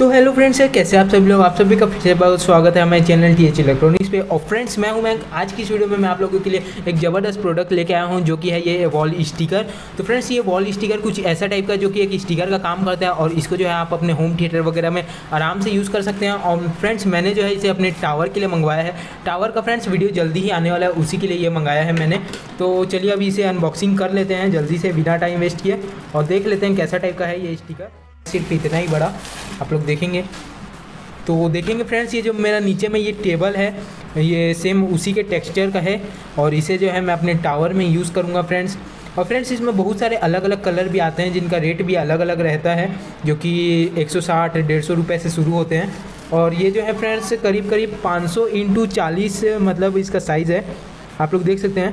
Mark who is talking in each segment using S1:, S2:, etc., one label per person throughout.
S1: तो hello friends, कैसे आप सभी लोग। आप सभी का फिर से बहुत स्वागत है हमारे चैनल TH इलेक्ट्रॉनिक्स पे। और फ्रेंड्स मैं हूं मैं आज की इस वीडियो में मैं आप लोगों के लिए एक ज़बरदस्त प्रोडक्ट लेके आया हूं, जो कि है ये वॉल स्टिकर। तो फ्रेंड्स ये वॉल स्टिकर कुछ ऐसा टाइप का जो कि एक स्टिकर का काम करता है, और इसको जो है आप अपने होम थिएटर वगैरह में आराम से यूज़ कर सकते हैं। और फ्रेंड्स मैंने जो है इसे अपने टावर के लिए मंगवाया है। टावर का फ्रेंड्स वीडियो जल्दी ही आने वाला है, उसी के लिए ये मंगाया है मैंने। तो चलिए अभी इसे अनबॉक्सिंग कर लेते हैं जल्दी से बिना टाइम वेस्ट किए, और देख लेते हैं कैसा टाइप का है ये स्टिकर। सिर्फ इतना ही बड़ा आप लोग देखेंगे तो देखेंगे फ्रेंड्स, ये जो मेरा नीचे में ये टेबल है ये सेम उसी के टेक्सचर का है, और इसे जो है मैं अपने टावर में यूज़ करूँगा फ्रेंड्स। और फ्रेंड्स इसमें बहुत सारे अलग अलग कलर भी आते हैं जिनका रेट भी अलग अलग रहता है, जो कि 160-150 रुपये से शुरू होते हैं। और ये जो है फ्रेंड्स करीब करीब 500x40 मतलब इसका साइज़ है, आप लोग देख सकते हैं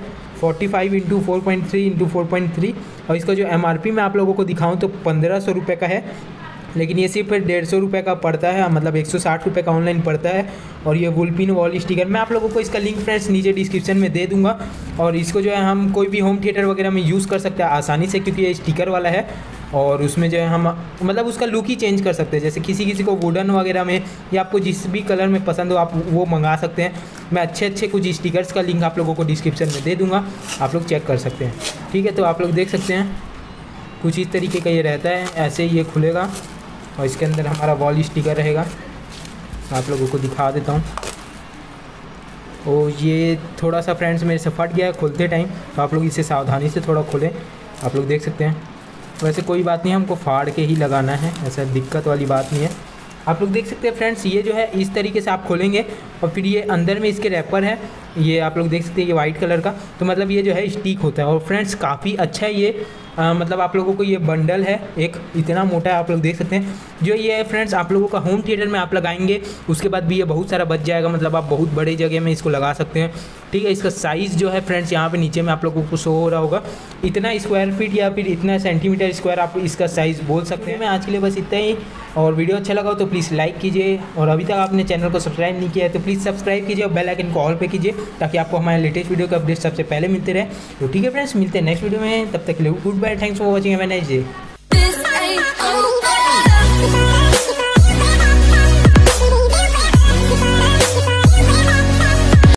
S1: 45x4.3x4.3। और इसका जो MRP मैं आप लोगों को दिखाऊं तो 1500 रुपये का है, लेकिन ये सिर्फ 150 रुपये का पड़ता है, मतलब 160 रुपये का ऑनलाइन पड़ता है। और ये वुलपिन वॉल स्टिकर मैं आप लोगों को इसका लिंक फ्रेंड्स नीचे डिस्क्रिप्शन में दे दूंगा। और इसको जो है हम कोई भी होम थिएटर वगैरह में यूज़ कर सकते हैं आसानी से, क्योंकि ये स्टिकर वाला है। और उसमें जो है हम मतलब उसका लुक ही चेंज कर सकते हैं, जैसे किसी किसी को वुडन वगैरह में या आपको जिस भी कलर में पसंद हो आप वो मंगा सकते हैं। मैं अच्छे कुछ स्टिकर्स का लिंक आप लोगों को डिस्क्रिप्शन में दे दूँगा, आप लोग चेक कर सकते हैं। ठीक है, तो आप लोग देख सकते हैं कुछ इस तरीके का ये रहता है, ऐसे ये खुलेगा और इसके अंदर हमारा वॉल स्टिकर रहेगा। आप लोगों को दिखा देता हूँ। और ये थोड़ा सा फ्रेंड्स मेरे से फट गया है खुलते टाइम, तो आप लोग इसे सावधानी से थोड़ा खोलें। आप लोग देख सकते हैं, वैसे कोई बात नहीं, हमको फाड़ के ही लगाना है, ऐसा दिक्कत वाली बात नहीं है। आप लोग देख सकते हैं फ्रेंड्स, ये जो है इस तरीके से आप खोलेंगे, और फिर ये अंदर में इसके रैपर है, ये आप लोग देख सकते हैं ये वाइट कलर का, तो मतलब ये जो है स्टिक होता है। और फ्रेंड्स काफ़ी अच्छा है ये, मतलब आप लोगों को ये बंडल है एक इतना मोटा है, आप लोग देख सकते हैं। जो ये है फ्रेंड्स आप लोगों का होम थिएटर में आप लगाएंगे उसके बाद भी ये बहुत सारा बच जाएगा, मतलब आप बहुत बड़े जगह में इसको लगा सकते हैं। ठीक है, इसका साइज़ जो है फ्रेंड्स यहाँ पे नीचे में आप लोगों को शो हो रहा होगा, इतना स्क्वायर फीट या फिर इतना सेंटीमीटर स्क्वायर आप इसका साइज़ बोल सकते हैं। मैं आज के लिए बस इतना ही, और वीडियो अच्छा लगा हो तो प्लीज़ लाइक कीजिए, और अभी तक आपने चैनल को सब्सक्राइब नहीं किया है तो प्लीज़ सब्सक्राइब कीजिए और बेल आइकन को ऑल पे कीजिए, ताकि आपको हमारे लेटेस्ट वीडियो का अपडेट सबसे पहले मिलते रहे। तो ठीक है फ्रेंड्स, मिलते हैं नेक्स्ट वीडियो में, तब तक के लिए goodbye, thanks for watching, have a nice day.